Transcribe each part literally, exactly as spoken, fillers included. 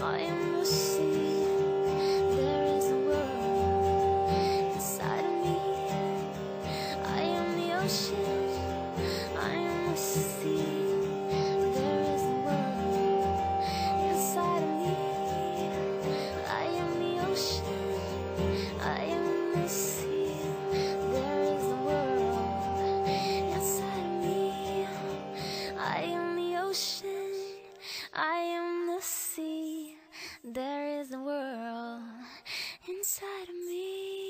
I am the sea. There is a world inside of me. I am the ocean. I am the sea. There is a world inside of me. I am the ocean. I am the sea. There is a world inside of me. I am the ocean. I am the sea. There is a world inside of me.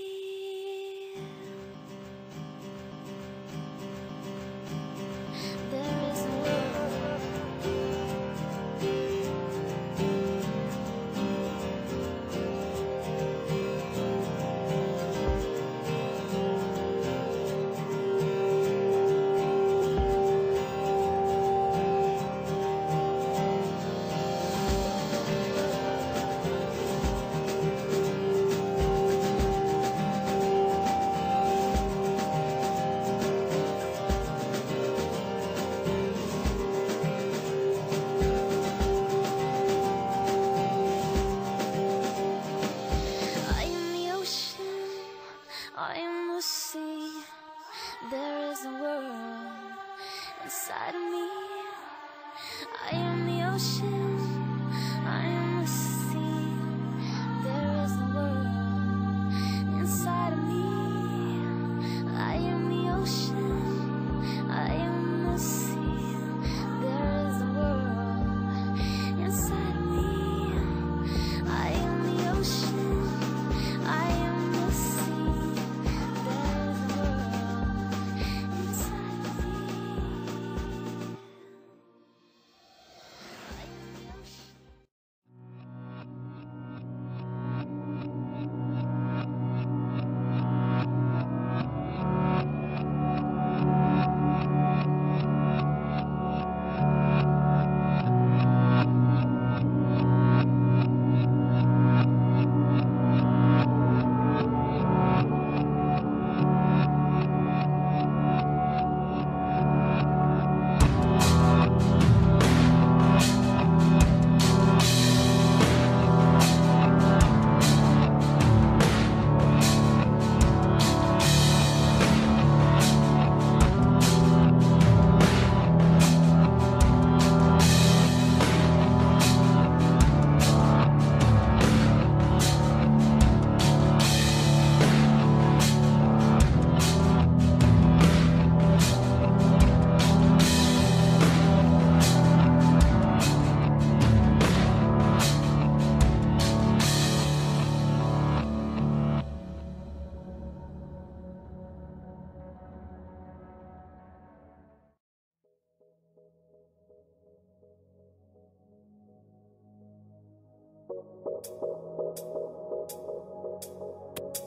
There is a world. I am the sea. There is a world inside of me. I am the ocean. I am the sea. There is a world inside of me. I am the ocean. I am the sea. There is a world inside of me. I am the ocean. I am the sea. You